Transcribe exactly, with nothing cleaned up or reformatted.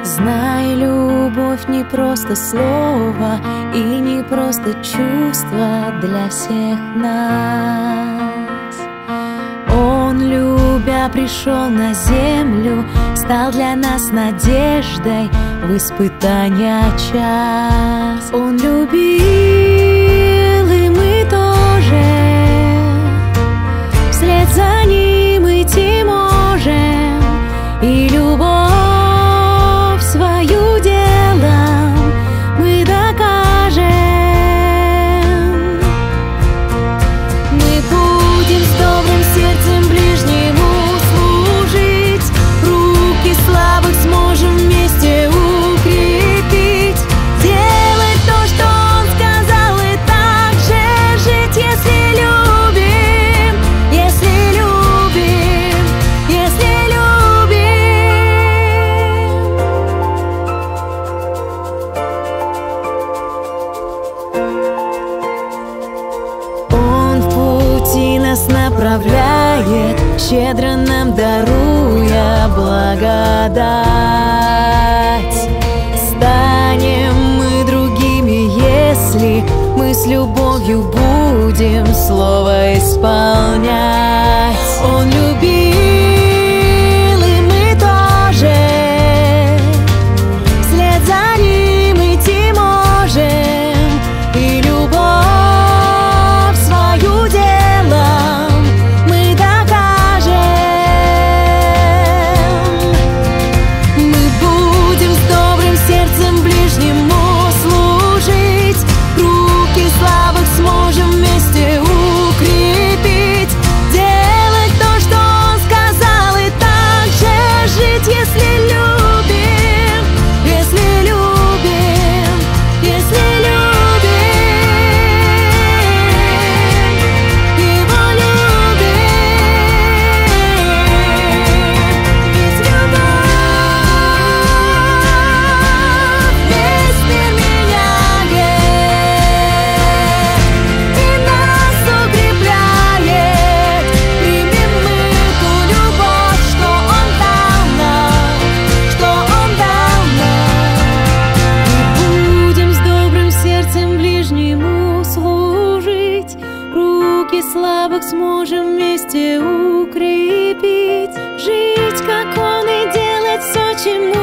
Знай, любовь не просто слово и не просто чувство для всех нас. Он, любя, пришел на землю, стал для нас надеждой в испытания час. Он любил, и мы тоже вслед за ним идти можем, и любовь свою делом мы докажем. Мы будем с добрым сердцем ближнему служить, руки слабых сможем вместе укрепить, делать то, что Он сказал, и так же жить, если любим, если любим, если нас направляет, щедро нам даруя благодать. Станем мы другими, если мы с любовью будем слово исполнять. Он любил, и мы тоже вслед за ним идти можем, и любовь свою делом мы докажем. Мы будем с добрым сердцем ближнему служить, руки слабых сможем вместе укрепить, делать то, что Он сказал, и так же жить, если любим, если любим, если любим, Его любим. Ведь любовь весь мир меняет и нас укрепляет. Примем мы ту любовь, что Он дал нам, что Он дал нам. И будем с добрым сердцем ближнему служить, руки слабых сможем вместе укрепить, жить, как Он, и делать все, чему